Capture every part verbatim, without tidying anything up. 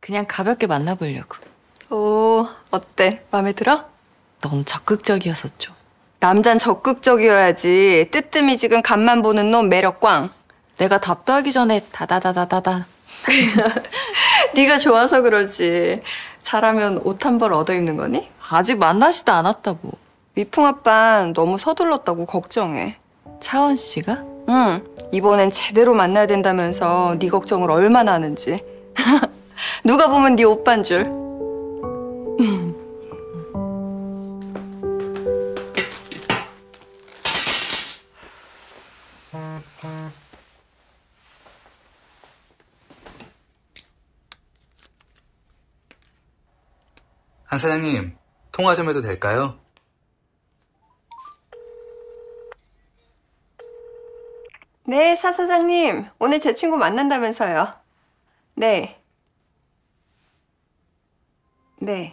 그냥 가볍게 만나보려고. 오, 어때? 마음에 들어? 너무 적극적이었었죠. 남잔 적극적이어야지. 뜨뜨미지근 간만 보는 놈 매력 꽝. 내가 답도 하기 전에 다다다다다다. 네가 좋아서 그러지. 잘하면 옷 한 벌 얻어 입는 거니? 아직 만나지도 않았다고. 미풍 아빤 너무 서둘렀다고 걱정해. 차원 씨가? 응. 이번엔 제대로 만나야 된다면서 네 걱정을 얼마나 하는지. 누가 보면 네 오빠인 줄. 한 사장님, 통화 좀 해도 될까요? 네, 사 사장님. 오늘 제 친구 만난다면서요. 네. 네.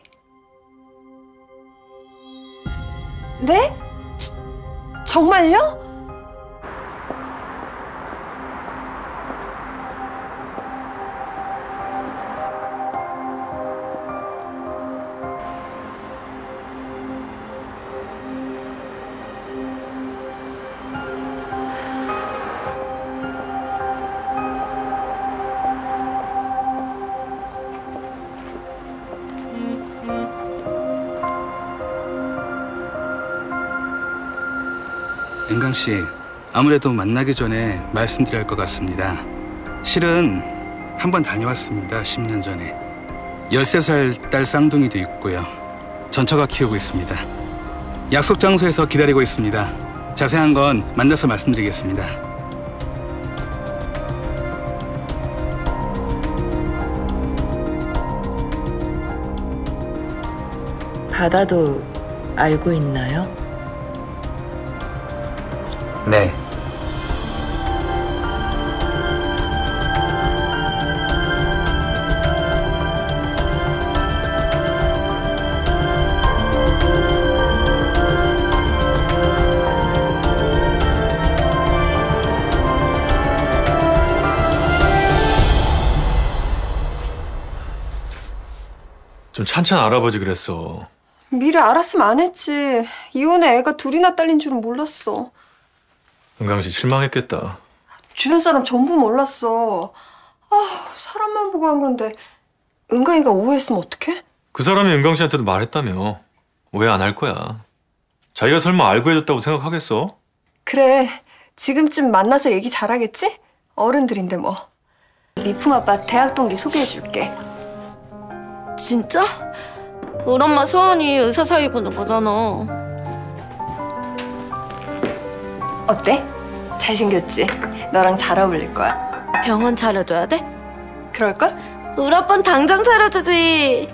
네? 저, 정말요? 은강 씨, 아무래도 만나기 전에 말씀드려야 할 것 같습니다. 실은 한 번 다녀왔습니다, 십 년 전에. 열세 살 딸 쌍둥이도 있고요. 전처가 키우고 있습니다. 약속 장소에서 기다리고 있습니다. 자세한 건 만나서 말씀드리겠습니다. 바다도 알고 있나요? 네. 좀 찬찬 알아보지 그랬어. 미리 알았으면 안 했지. 이혼에 애가 둘이나 딸린 줄은 몰랐어. 은강 씨 실망했겠다. 주변 사람 전부 몰랐어. 아, 사람만 보고 한 건데 은강이가 오해했으면 어떡해? 그 사람이 은강 씨한테도 말했다며. 오해 안 할 거야. 자기가 설마 알고 해줬다고 생각하겠어? 그래, 지금쯤 만나서 얘기 잘하겠지? 어른들인데 뭐. 미풍 아빠 대학 동기 소개해줄게. 진짜? 우리 엄마 서원이 의사 사위 보는 거잖아. 어때? 잘생겼지? 너랑 잘 어울릴 거야. 병원 차려줘야 돼? 그럴걸? 우리 아빠는 당장 차려주지.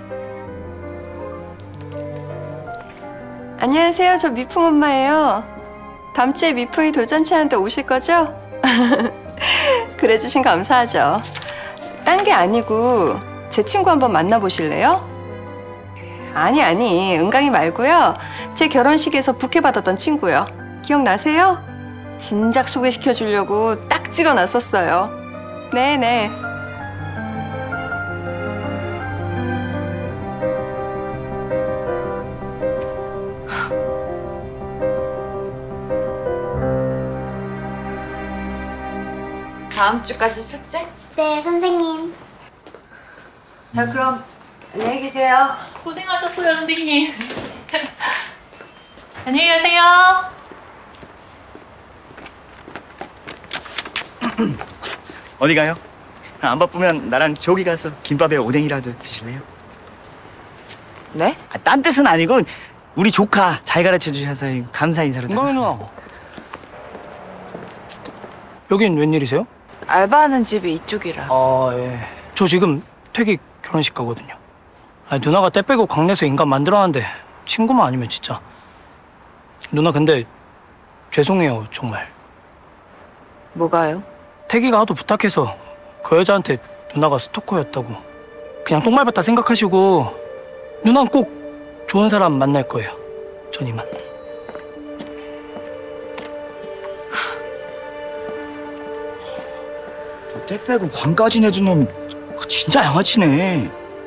안녕하세요. 저 미풍 엄마예요. 다음 주에 미풍이 돌잔치하는데 오실 거죠? 그래주신 감사하죠. 딴 게 아니고 제 친구 한번 만나보실래요? 아니 아니 은강이 말고요. 제 결혼식에서 부케 받았던 친구요. 기억나세요? 진작 소개시켜주려고 딱 찍어놨었어요. 네네. 다음 주까지 숙제? 네, 선생님. 자, 그럼 안녕히 계세요. 고생하셨어요, 선생님. 안녕히 가세요. 어디 가요? 안 바쁘면 나랑 저기 가서 김밥에 오뎅이라도 드실래요? 네? 아, 딴 뜻은 아니고 우리 조카 잘 가르쳐 주셔서 감사 인사로. 은강이 누나. 여긴 웬일이세요? 알바하는 집이 이쪽이라. 아, 예. 저 지금 태기 결혼식 가거든요. 아니, 누나가 때 빼고 광내서 인간 만들어놨는데 친구만 아니면 진짜. 누나 근데 죄송해요, 정말. 뭐가요? 태기가 하도 부탁해서 그 여자한테 누나가 스토커였다고. 그냥 똥말봤다 생각하시고 누나는 꼭 좋은 사람 만날 거예요. 전 이만. 때 빼고 광까지 내준 놈 진짜 양아치네.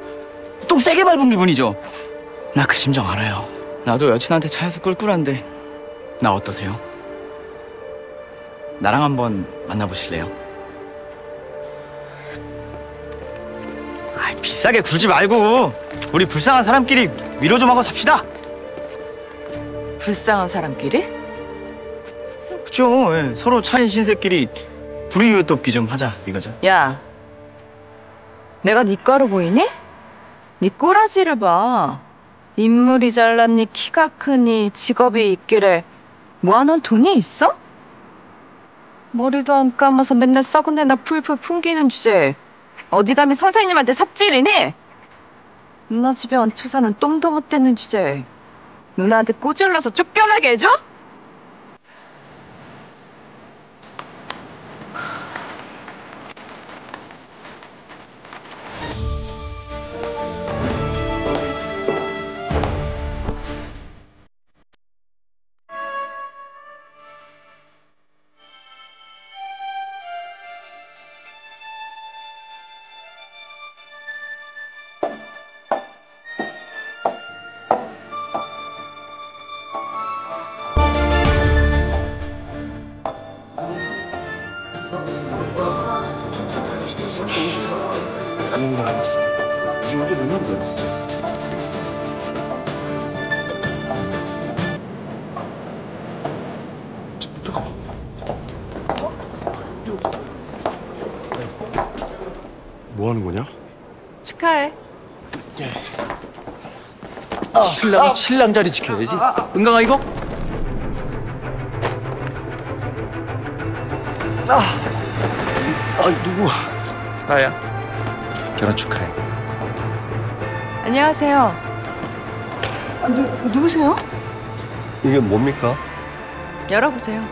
똥 세게 밟은 기분이죠. 나 그 심정 알아요. 나도 여친한테 차여서 꿀꿀한데 나 어떠세요? 나랑 한번 만나보실래요? 아, 비싸게 굴지 말고 우리 불쌍한 사람끼리 위로 좀 하고 삽시다. 불쌍한 사람끼리? 그죠? 예, 서로 차인 신세끼리 불이웃 돕기 좀 하자 이거죠. 야, 내가 네 과로 보이니? 네 꼬라지를 봐. 인물이 잘났니, 키가 크니, 직업이 있기래 모아놓은 돈이 있어? 머리도 안 감아서 맨날 썩은 애나 풀풀 풍기는 주제에 어디 감히 선생님한테 삽질이니? 누나 집에 얹혀 사는 똥도 못 되는 주제에 누나한테 꼬질러서 쫓겨나게 해줘? 뭐 하는 거냐? 축하해. 신랑이 신랑 자리 지켜야지. 은강아 이거? 아 누구? 나야. 결혼 축하해. 안녕하세요. 누, 누구세요? 이게 뭡니까? 열어보세요.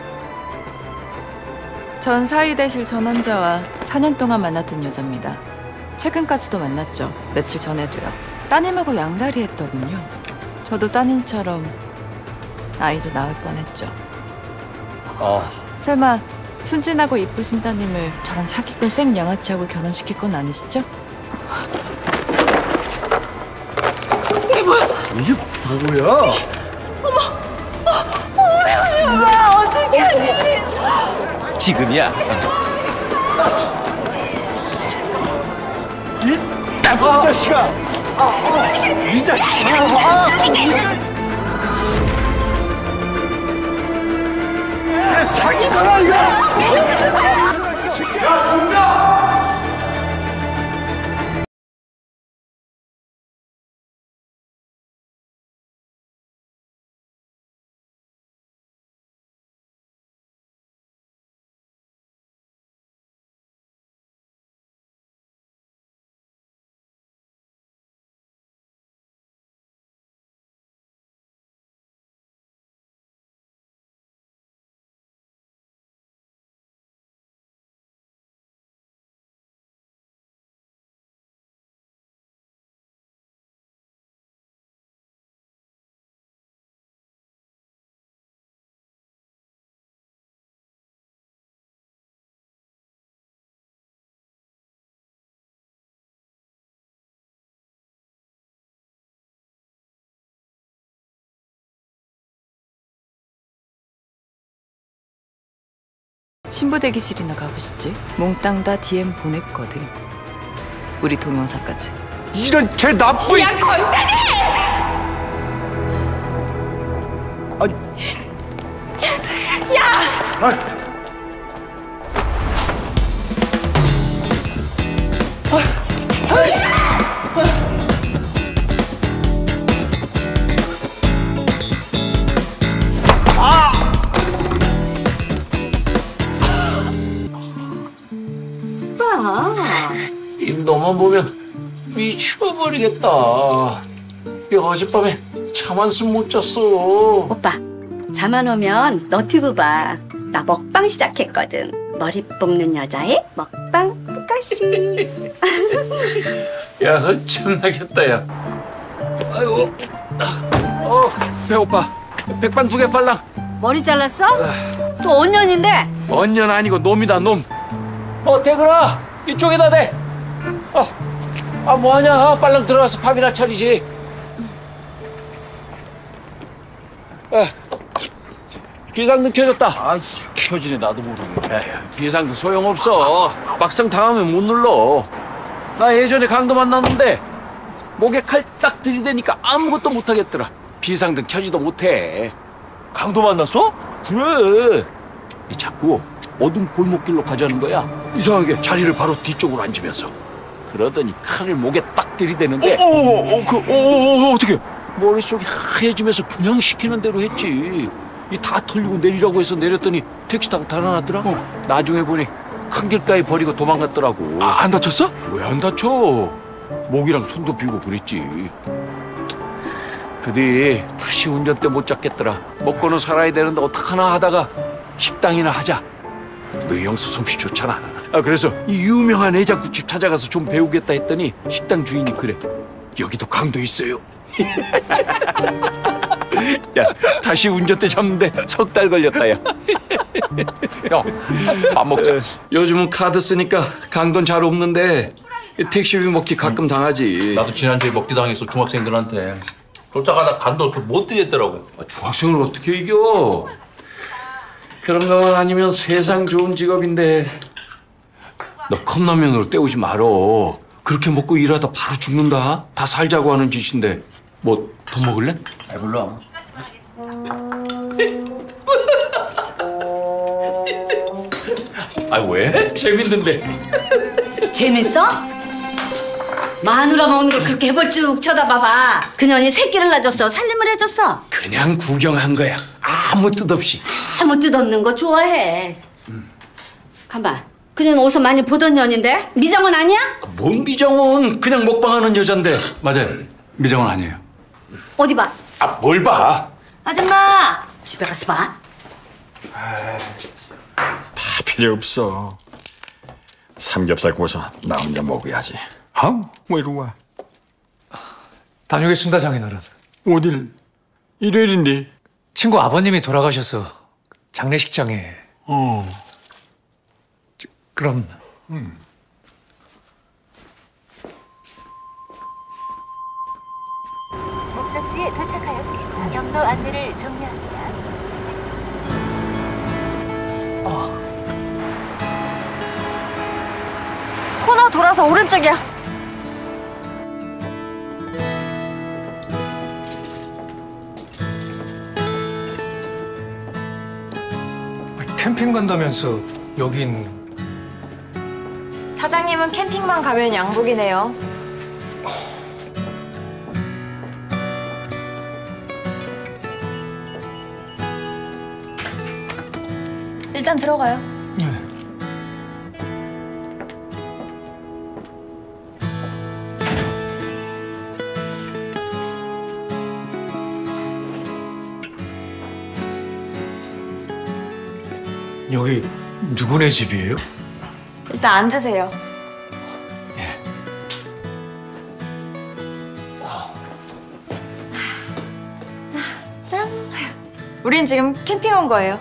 전 사위되실 저 남자와 사 년 동안 만났던 여자입니다. 최근까지도 만났죠. 며칠 전에도요. 따님하고 양다리 했더군요. 저도 따님처럼 아이도 낳을 뻔했죠. 아 설마 순진하고 이쁘신 따님을 저런 사기꾼 쌤 양아치하고 결혼시킬 건 아니시죠? 이게 뭐야? 지금이야. 이 나쁜 자식아! 이 자식아! 내 사기잖아 이거! 야 죽는다! 신부 대기실이나 가보시지. 몽땅 다 디엠 보냈거든. 우리 동영상까지. 이런 개 나쁜! 야 건달이! 아니 야! 아니. 이 너만 보면 미쳐버리겠다. 이 어젯밤에 잠 한숨 못 잤어. 오빠, 잠 안 오면 너튜브 봐. 나 먹방 시작했거든. 머리 뽑는 여자의 먹방 포카시. 야, 그거 참나겠다, 야. 아이고, 어, 배고파. 백반 두 개 빨랑. 머리 잘랐어? 또 언년인데? 언년 아니고 놈이다, 놈. 어, 대근아, 이쪽에다 대. 어, 아 뭐하냐? 빨랑 들어가서 밥이나 차리지. 아, 비상등 켜졌다. 아, 켜지네 나도 모르게. 에휴, 비상등 소용없어. 막상 당하면 못 눌러. 나 예전에 강도 만났는데 목에 칼 딱 들이대니까 아무것도 못하겠더라. 비상등 켜지도 못해. 강도 만났어? 그래. 이 자꾸 어둠 골목길로 가자는 거야. 이상하게 자리를 바로 뒤쪽으로 앉으면서. 그러더니 칼을 목에 딱 들이대는데. 어어어 그 어어 어떻게? 머릿속이 하얘지면서 그냥 시키는 대로 했지. 이 다 털리고 내리라고 해서 내렸더니 택시 타고 달아났더라. 어. 나중에 보니 큰 길가에 버리고 도망갔더라고. 아, 안 다쳤어? 왜 안 다쳐? 목이랑 손도 비고 그랬지. 그뒤 다시 운전대 못 잡겠더라. 먹고는 살아야 되는데 어떡하나 하다가 식당이나 하자. 너희 형수 솜씨 좋잖아. 아, 그래서 이 유명한 해장국집 찾아가서 좀 배우겠다 했더니 식당 주인이 그래. 여기도 강도 있어요. 야, 다시 운전대 잡는데 석 달 걸렸다, 야. 형, 밥 먹자. 요즘은 카드 쓰니까 강도는 잘 없는데 택시비 먹기 가끔 당하지. 나도 지난주에 먹기 당했어, 중학생들한테. 쫓아가다 간도 못 뛰겠더라고. 아, 중학생을 어떻게 이겨? 그런 거만 아니면 세상 좋은 직업인데. 너 컵라면으로 때우지 말어. 그렇게 먹고 일하다 바로 죽는다. 다 살자고 하는 짓인데. 뭐 더 먹을래? 아, 몰라. 아, 왜? 재밌는데. 재밌어? 마누라 먹는 걸 그렇게 해볼쭉 쳐다봐봐. 그년이 새끼를 낳아줬어? 살림을 해줬어? 그냥 구경한 거야. 아무 뜻 없이. 아무 뜻 없는 거 좋아해. 음. 가만. 그년 어디서 많이 보던 년인데? 미정은 아니야? 뭔 미정은 그냥 먹방하는 여잔데. 맞아요. 미정은 아니에요. 어디 봐. 아, 뭘 봐? 아줌마 집에 가서 봐. 다 필요 없어. 삼겹살 구워서 나 혼자 먹어야지. 아, 뭐 이리 와. 다녀오겠습니다, 장인어른. 어딜? 일요일인데. 친구 아버님이 돌아가셔서 장례식장에. 어. 저, 그럼. 음. 목적지에 도착하였습니다. 경로 안내를 종료합니다. 코너 돌아서 오른쪽이야. 캠핑 간다면서 여긴. 사장님은 캠핑만 가면 양복이네요. 일단 들어가요. 네. 여기 누구네 집이에요? 일단 앉으세요. 자, 짠. 우린 지금 캠핑 온 거예요.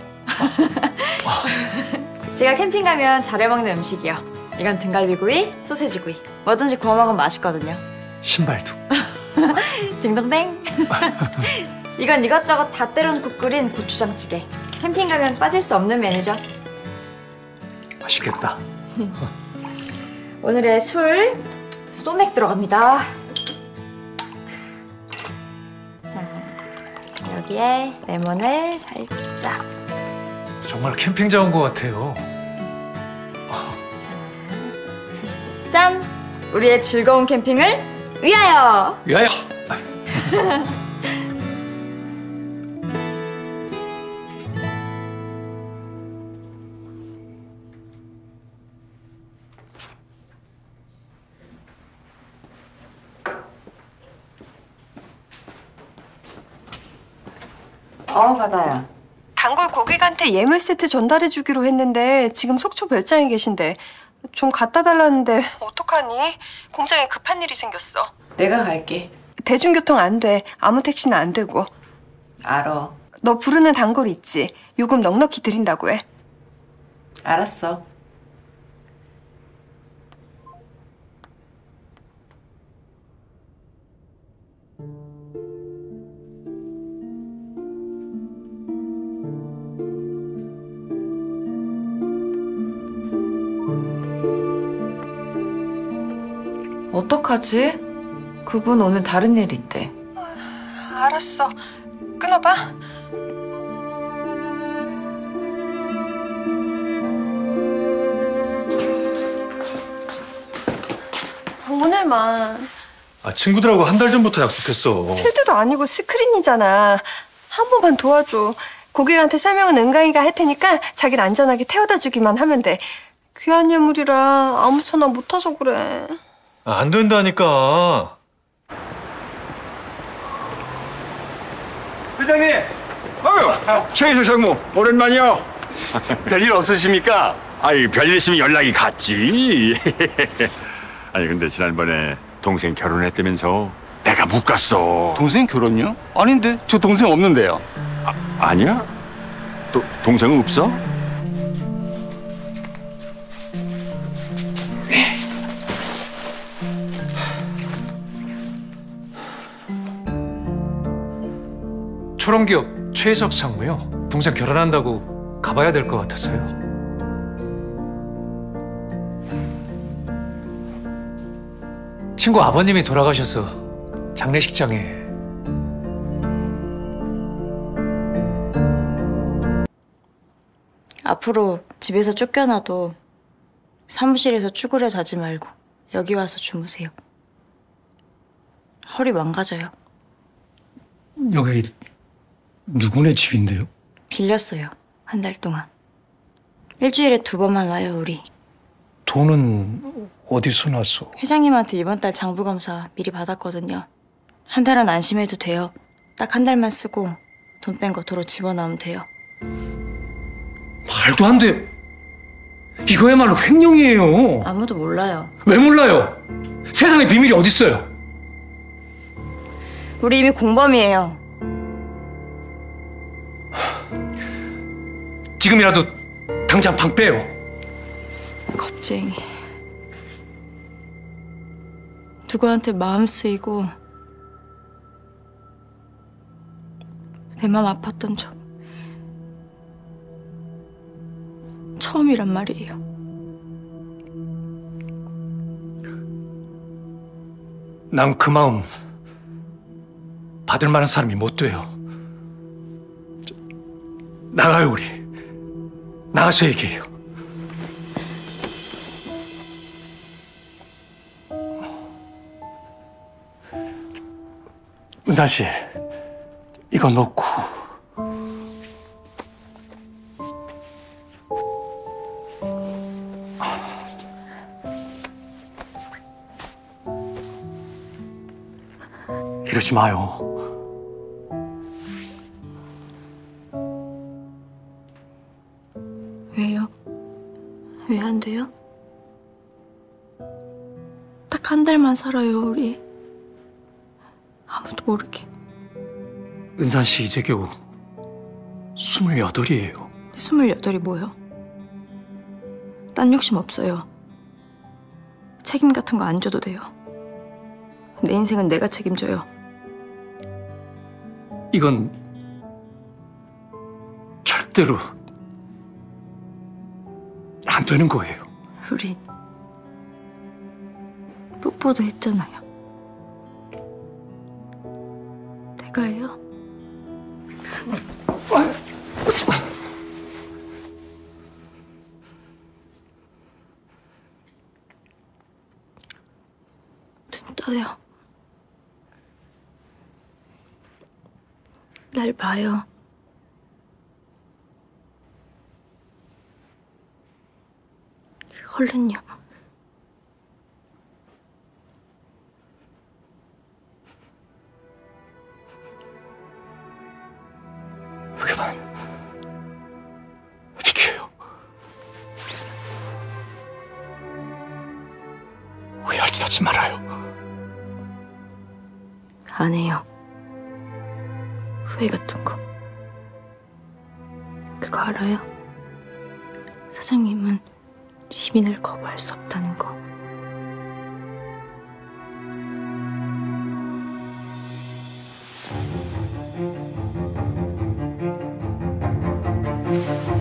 제가 캠핑 가면 잘해 먹는 음식이요. 이건 등갈비구이, 소세지구이. 뭐든지 구워 먹으면 맛있거든요. 신발도. 딩동댕. 이건 이것저것 다 때려놓고 끓인 고추장찌개. 캠핑 가면 빠질 수 없는 메뉴죠. 맛있겠다. 오늘의 술, 소맥 들어갑니다. 자, 여기에 레몬을 살짝. 정말 캠핑장 온 것 같아요. 짠! 우리의 즐거운 캠핑을 위하여! 위하여! 어, 바다야. 단골 고객한테 예물 세트 전달해주기로 했는데 지금 속초 별장에 계신데 좀 갖다 달라는데 어떡하니? 공장에 급한 일이 생겼어. 내가 갈게. 대중교통 안 돼. 아무 택시는 안 되고. 알아. 너 부르는 단골 있지? 요금 넉넉히 드린다고 해. 알았어. 어떡하지? 그분 오늘 다른 일 있대. 알았어. 끊어봐. 오늘만. 아, 친구들하고 한 달 전부터 약속했어. 필드도 아니고 스크린이잖아. 한 번만 도와줘. 고객한테 설명은 은강이가 할 테니까 자기를 안전하게 태워다 주기만 하면 돼. 귀한 예물이라 아무렇게나 못 타서 그래. 아, 안 된다니까. 회장님! 아유, 최희석 상무, 오랜만이요. 별일 없으십니까? 아이, 별일 있으면 연락이 갔지. 아니, 근데 지난번에 동생 결혼했다면서 내가 못 갔어. 동생 결혼요? 아닌데 저 동생 없는데요. 아, 아니야? 또 동생은 없어? 초롱기업 최희석 상무요. 동생 결혼한다고 가봐야 될 것 같았어요. 친구 아버님이 돌아가셔서 장례식장에 앞으로 집에서 쫓겨나도 사무실에서 쭈그려 자지 말고 여기 와서 주무세요. 허리 망가져요. 여기 누구네 집인데요? 빌렸어요. 한 달 동안. 일주일에 두 번만 와요, 우리. 돈은 어디서 났어? 회장님한테 이번 달 장부검사 미리 받았거든요. 한 달은 안심해도 돼요. 딱 한 달만 쓰고 돈 뺀 거 도로 집어넣으면 돼요. 말도 안 돼. 이거야말로 횡령이에요. 아무도 몰라요. 왜 몰라요? 세상에 비밀이 어딨어요? 우리 이미 공범이에요. 지금이라도 당장 방 빼요. 겁쟁이. 누구한테 마음 쓰이고 내 맘 아팠던 적 처음이란 말이에요. 난 그 마음 받을 만한 사람이 못 돼요. 저, 나가요, 우리. 나가서 얘기해요. 은사 씨, 이거 놓고. 이러지 마요. 왜요? 왜 안 돼요? 딱 한 달만 살아요, 우리. 아무도 모르게. 은산 씨 이제 겨우 스물여덟이에요. 스물여덟이 뭐요? 딴 욕심 없어요. 책임 같은 거 안 져도 돼요. 내 인생은 내가 책임져요. 이건 절대로 안 되는 거예요. 우리 뽀뽀도 했잖아요. 내가 해요? 눈 떠요. 날 봐요. 얼른요. 그만. 비켜요. 후회할 짓 하지 말아요. 안 해요. 후회 같은 거. 그거 알아요? 사장님은 시민을 거부할 수 없다는 거. 음.